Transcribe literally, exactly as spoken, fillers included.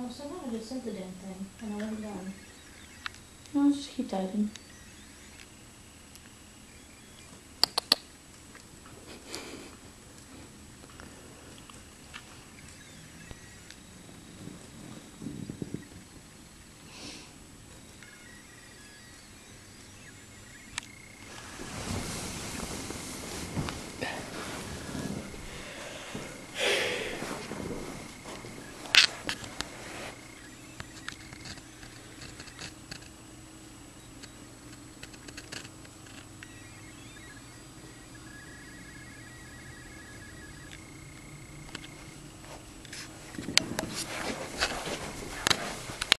Well, somehow I just sent the damn thing, and I wasn't done. No, just keep typing.